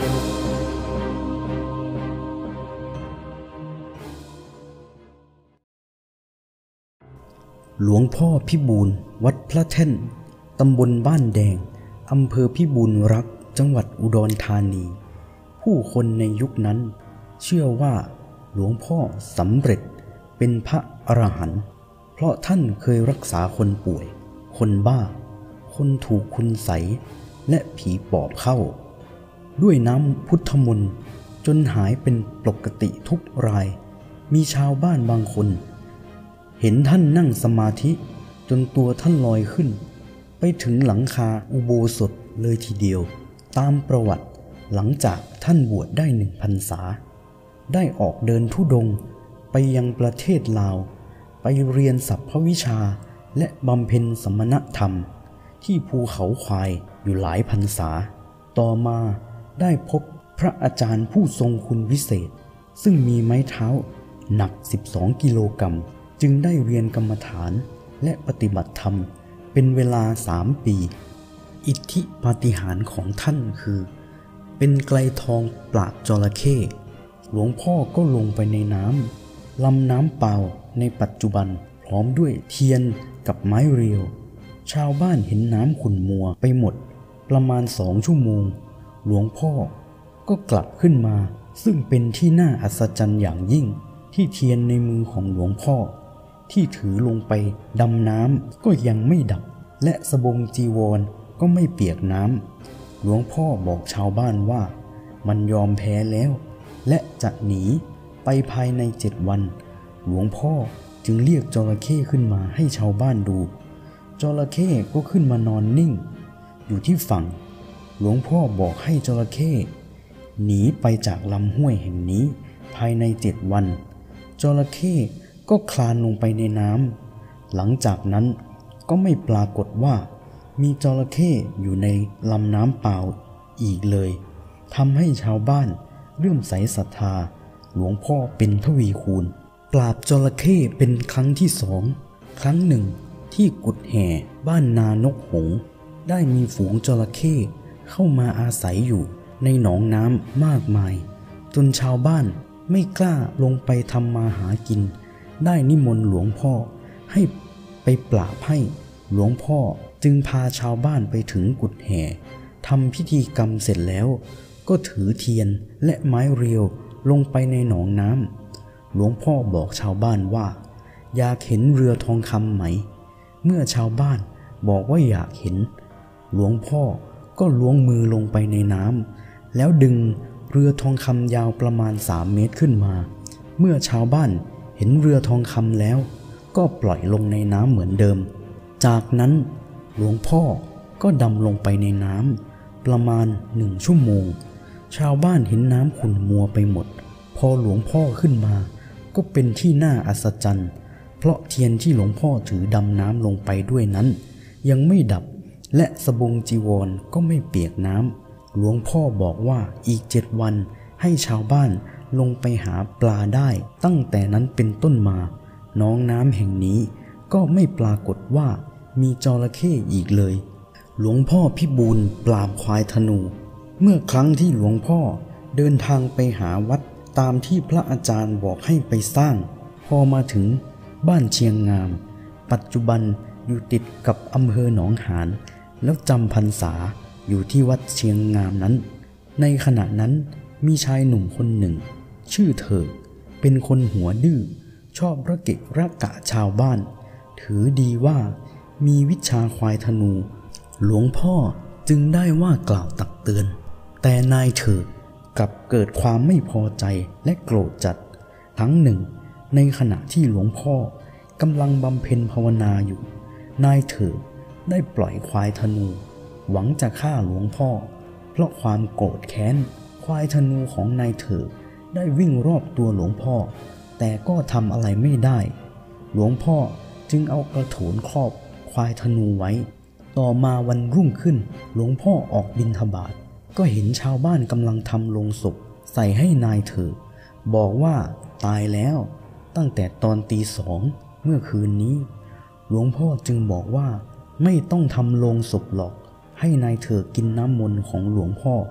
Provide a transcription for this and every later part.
หลวงพ่อพิบูลวัดพระแท่นตำบลบ้านแดงอำเภอพิบูลรักษ์จังหวัดอุดรธานีผู้คนในยุคนั้นเชื่อว่าหลวงพ่อสำเร็จเป็นพระอรหันต์เพราะท่านเคยรักษาคนป่วยคนบ้าคนถูกคุณไสยและผีปอบเข้าด้วยน้ำพุทธมนต์จนหายเป็นปกติทุกรายมีชาวบ้านบางคนเห็นท่านนั่งสมาธิจนตัวท่านลอยขึ้นไปถึงหลังคาอุโบสถเลยทีเดียวตามประวัติหลังจากท่านบวชได้1 พรรษาได้ออกเดินธุดงค์ไปยังประเทศลาวไปเรียนสรรพวิชาและบำเพ็ญสมณธรรมที่ภูเขาควายอยู่หลายพรรษาต่อมาได้พบพระอาจารย์ผู้ทรงคุณวิเศษซึ่งมีไม้เท้าหนัก12 กิโลกรัมจึงได้เรียนกรรมฐานและปฏิบัติธรรมเป็นเวลา3 ปีอิทธิปาฏิหาริย์ของท่านคือเป็นไกลทองปราบจระเข้หลวงพ่อก็ลงไปในลำน้ำเปล่าในปัจจุบันพร้อมด้วยเทียนกับไม้เรียวชาวบ้านเห็นน้ำขุ่นมัวไปหมดประมาณ2 ชั่วโมงหลวงพ่อก็กลับขึ้นมาซึ่งเป็นที่น่าอัศจรรย์อย่างยิ่งที่เทียนในมือของหลวงพ่อที่ถือลงไปดำน้ำก็ยังไม่ดับและสบงจีวรก็ไม่เปียกน้ำหลวงพ่อบอกชาวบ้านว่ามันยอมแพ้แล้วและจะหนีไปภายใน7 วันหลวงพ่อจึงเรียกจระเข้ขึ้นมาให้ชาวบ้านดูจระเข้ก็ขึ้นมานอนนิ่งอยู่ที่ฝั่งหลวงพ่อบอกให้จระเข้หนีไปจากลำห้วยแห่งนี้ภายใน7 วันจระเข้ก็คลานลงไปในน้ำหลังจากนั้นก็ไม่ปรากฏว่ามีจระเข้อยู่ในลำน้ำเปล่าอีกเลยทำให้ชาวบ้านเลื่อมใสศรัทธาหลวงพ่อเป็นทวีคูณปราบจระเข้เป็นครั้งที่2ครั้งหนึ่งที่กุดแห่บ้านนานกหงส์ได้มีฝูงจระเข้เข้ามาอาศัยอยู่ในหนองน้ำมากมายจนชาวบ้านไม่กล้าลงไปทำมาหากินได้นิมนต์หลวงพ่อให้ไปปราบให้หลวงพ่อจึงพาชาวบ้านไปถึงกุดแห่ทำพิธีกรรมเสร็จแล้วก็ถือเทียนและไม้เรียวลงไปในหนองน้ำหลวงพ่อบอกชาวบ้านว่าอยากเห็นเรือทองคำไหมเมื่อชาวบ้านบอกว่าอยากเห็นหลวงพ่อก็ล้วงมือลงไปในน้ำแล้วดึงเรือทองคำยาวประมาณ3 เมตรขึ้นมาเมื่อชาวบ้านเห็นเรือทองคำแล้วก็ปล่อยลงในน้ำเหมือนเดิมจากนั้นหลวงพ่อก็ดำลงไปในน้ำประมาณ1 ชั่วโมงชาวบ้านเห็นน้ำขุ่นมัวไปหมดพอหลวงพ่อขึ้นมาก็เป็นที่น่าอัศจรรย์เพราะเทียนที่หลวงพ่อถือดำน้ำลงไปด้วยนั้นยังไม่ดับและสบงจีวรก็ไม่เปียกน้ำหลวงพ่อบอกว่าอีก7 วันให้ชาวบ้านลงไปหาปลาได้ตั้งแต่นั้นเป็นต้นมาน้องน้ำแห่งนี้ก็ไม่ปรากฏว่ามีจระเข้อีกเลยหลวงพ่อพิบูลปราบควายธนูเมื่อครั้งที่หลวงพ่อเดินทางไปหาวัดตามที่พระอาจารย์บอกให้ไปสร้างพอมาถึงบ้านเชียงงามปัจจุบันอยู่ติดกับอำเภอหนองหานแล้วจำพรรษาอยู่ที่วัดเชียงงามนั้นในขณะนั้นมีชายหนุ่มคนหนึ่งชื่อเถิกเป็นคนหัวดื้อชอบระเกะระกะชาวบ้านถือดีว่ามีวิชาควายธนูหลวงพ่อจึงได้ว่ากล่าวตักเตือนแต่นายเถิกกลับเกิดความไม่พอใจและโกรธจัดครั้งหนึ่งในขณะที่หลวงพ่อกำลังบำเพ็ญภาวนาอยู่นายเถิกได้ปล่อยควายธนูหวังจะฆ่าหลวงพ่อเพราะความโกรธแค้นควายธนูของนายเถิกได้วิ่งรอบตัวหลวงพ่อแต่ก็ทำอะไรไม่ได้หลวงพ่อจึงเอากระโถนครอบควายธนูไว้ต่อมาวันรุ่งขึ้นหลวงพ่อออกบิณฑบาตก็เห็นชาวบ้านกำลังทำโลงศพใส่ให้นายเถิกบอกว่าตายแล้วตั้งแต่ตอนตี 2เมื่อคืนนี้หลวงพ่อจึงบอกว่าไม่ต้องทำโลงศพหรอกให้นายเถิกกินน้ำมนต์ของหลวงพ่อ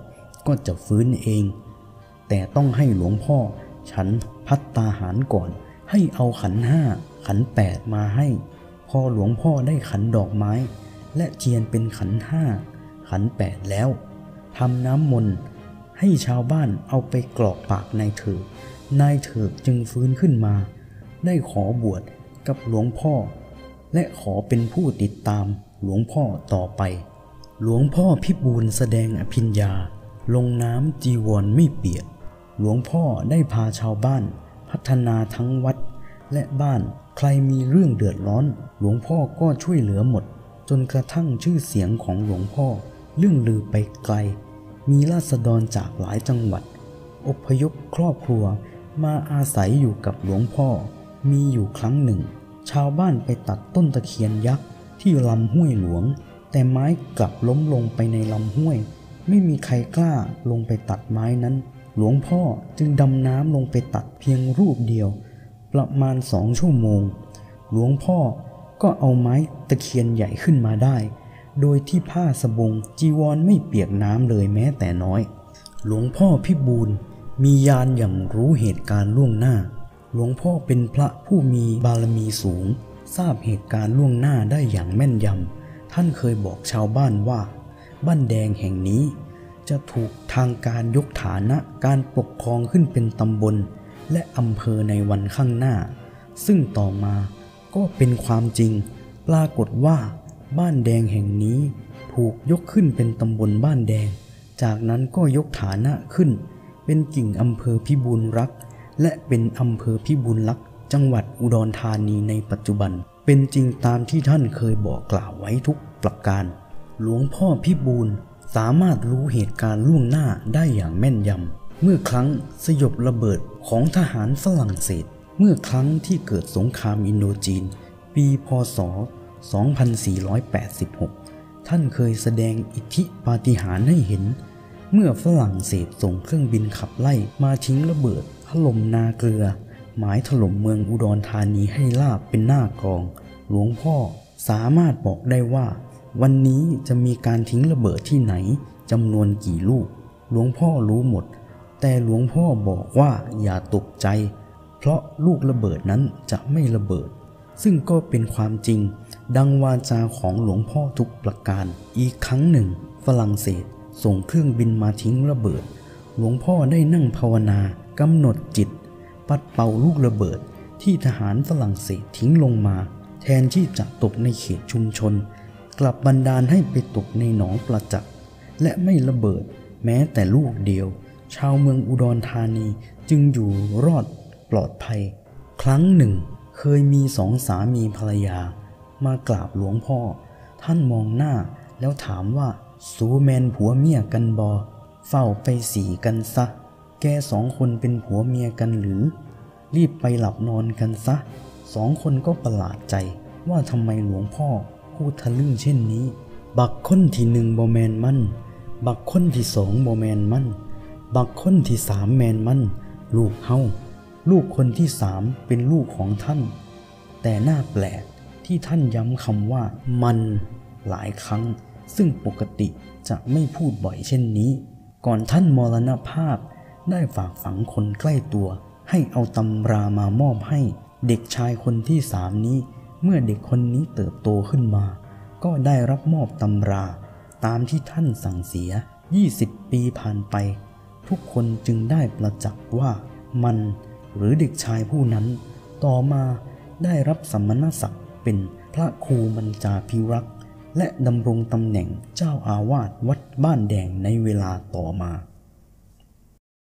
ก็จะฟื้นเองแต่ต้องให้หลวงพ่อฉันภัตตาหารก่อนให้เอาขันห้าขันแปดมาให้พอหลวงพ่อได้ขันดอกไม้และเทียนเป็นขันห้าขันแปดแล้วทำน้ำมนต์ให้ชาวบ้านเอาไปกรอกปากนายเถิกจึงฟื้นขึ้นมาได้ขอบวชกับหลวงพ่อและขอเป็นผู้ติดตามหลวงพ่อต่อไปหลวงพ่อพิบูลแสดงอภิญญาลงน้ำจีวรไม่เปียกหลวงพ่อได้พาชาวบ้านพัฒนาทั้งวัดและบ้านใครมีเรื่องเดือดร้อนหลวงพ่อก็ช่วยเหลือหมดจนกระทั่งชื่อเสียงของหลวงพ่อเรื่องลือไปไกลมีราษฎรจากหลายจังหวัดอพยพครอบครัวมาอาศัยอยู่กับหลวงพ่อมีอยู่ครั้งหนึ่งชาวบ้านไปตัดต้นตะเคียนยักษ์ที่ลำห้วยหลวงแต่ไม้กลับล้มลงไปในลำห้วยไม่มีใครกล้าลงไปตัดไม้นั้นหลวงพ่อจึงดำน้ำลงไปตัดเพียงรูปเดียวประมาณ2 ชั่วโมงหลวงพ่อก็เอาไม้ตะเคียนใหญ่ขึ้นมาได้โดยที่ผ้าสบงจีวรไม่เปียกน้ำเลยแม้แต่น้อยหลวงพ่อพิบูลมีญาณอย่างรู้เหตุการณ์ล่วงหน้าหลวงพ่อเป็นพระผู้มีบารมีสูงทราบเหตุการณ์ล่วงหน้าได้อย่างแม่นยำท่านเคยบอกชาวบ้านว่าบ้านแดงแห่งนี้จะถูกทางการยกฐานะการปกครองขึ้นเป็นตำบลและอำเภอในวันข้างหน้าซึ่งต่อมาก็เป็นความจริงปรากฏว่าบ้านแดงแห่งนี้ถูกยกขึ้นเป็นตำบลบ้านแดงจากนั้นก็ยกฐานะขึ้นเป็นกิ่งอำเภอพิบูลรักษ์และเป็นอำเภอพิบูลรักษ์จังหวัดอุดรธานีในปัจจุบันเป็นจริงตามที่ท่านเคยบอกกล่าวไว้ทุกประการหลวงพ่อพิบูลสามารถรู้เหตุการณ์ล่วงหน้าได้อย่างแม่นยำเมื่อครั้งสยบระเบิดของทหารฝรั่งเศสเมื่อครั้งที่เกิดสงครามอินโดจีนปีพ.ศ. 2486 ท่านเคยแสดงอิทธิปาฏิหาริย์ให้เห็นเมื่อฝรั่งเศสส่งเครื่องบินขับไล่มาทิ้งระเบิดถล่มนาเกลือหมายถล่มเมืองอุดรธานีให้ราบเป็นหน้ากลองหลวงพ่อสามารถบอกได้ว่าวันนี้จะมีการทิ้งระเบิดที่ไหนจำนวนกี่ลูกหลวงพ่อรู้หมดแต่หลวงพ่อบอกว่าอย่าตกใจเพราะลูกระเบิดนั้นจะไม่ระเบิดซึ่งก็เป็นความจริงดังวาจาของหลวงพ่อทุกประการอีกครั้งหนึ่งฝรั่งเศสส่งเครื่องบินมาทิ้งระเบิดหลวงพ่อได้นั่งภาวนากำหนดจิตปัดเป่าลูกระเบิดที่ทหารฝรั่งเศสทิ้งลงมาแทนที่จะตกในเขตชุมชนกลับบันดาลให้ไปตกในหนองประจักษ์และไม่ระเบิดแม้แต่ลูกเดียวชาวเมืองอุดรธานีจึงอยู่รอดปลอดภัยครั้งหนึ่งเคยมี2 สามีภรรยามากราบหลวงพ่อท่านมองหน้าแล้วถามว่าสูแมนผัวเมียกันบอเฝ้าไปสีกันซะแก2 คนเป็นผัวเมียกันหรือรีบไปหลับนอนกันซะ2 คนก็ประหลาดใจว่าทำไมหลวงพ่อพูดทะลึ่งเช่นนี้บักคนที่1บ่แมนมันบักคนที่2บ่แมนมันบักคนที่3แมนมันลูกเฮาลูกคนที่3เป็นลูกของท่านแต่น่าแปลกที่ท่านย้ำคำว่ามันหลายครั้งซึ่งปกติจะไม่พูดบ่อยเช่นนี้ก่อนท่านมรณภาพได้ฝากฝังคนใกล้ตัวให้เอาตำรามามอบให้เด็กชายคนที่3นี้เมื่อเด็กคนนี้เติบโตขึ้นมาก็ได้รับมอบตำราตามที่ท่านสั่งเสีย20 ปีผ่านไปทุกคนจึงได้ประจักษ์ว่ามันหรือเด็กชายผู้นั้นต่อมาได้รับสมณศักดิ์เป็นพระครูมัญจาภิรักษ์และดำรงตำแหน่งเจ้าอาวาสวัดบ้านแดงในเวลาต่อมา